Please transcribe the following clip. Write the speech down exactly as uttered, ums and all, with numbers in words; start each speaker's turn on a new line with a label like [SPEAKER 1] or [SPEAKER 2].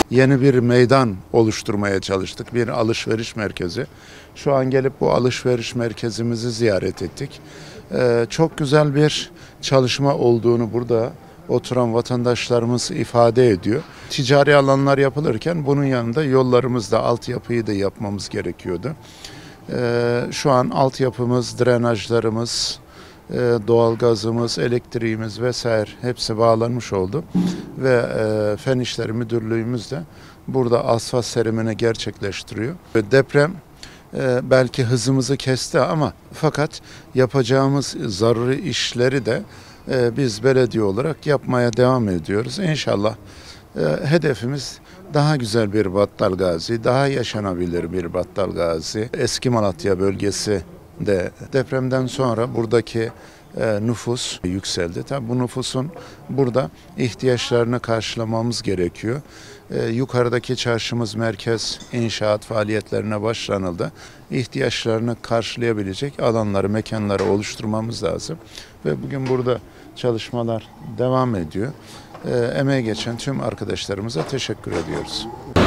[SPEAKER 1] yeni bir meydan oluşturmaya çalıştık. Bir alışveriş merkezi. Şu an gelip bu alışveriş merkezimizi ziyaret ettik. Ee, çok güzel bir çalışma olduğunu burada oturan vatandaşlarımız ifade ediyor. Ticari alanlar yapılırken bunun yanında yollarımızda altyapıyı da yapmamız gerekiyordu. Ee, şu an altyapımız, drenajlarımız, e, doğalgazımız, elektriğimiz vesaire hepsi bağlanmış oldu. Ve e, Fen İşleri Müdürlüğümüz de burada asfalt serimini gerçekleştiriyor. Deprem e, belki hızımızı kesti ama fakat yapacağımız zaruri işleri de e, biz belediye olarak yapmaya devam ediyoruz. İnşallah e, hedefimiz daha güzel bir Battalgazi, daha yaşanabilir bir Battalgazi. Eski Malatya bölgesi de depremden sonra buradaki e, nüfus yükseldi. Tabii bu nüfusun burada ihtiyaçlarını karşılamamız gerekiyor. E, yukarıdaki çarşımız merkez inşaat faaliyetlerine başlanıldı. İhtiyaçlarını karşılayabilecek alanları, mekanları oluşturmamız lazım. Ve bugün burada çalışmalar devam ediyor. E, emeği geçen tüm arkadaşlarımıza teşekkür ediyoruz.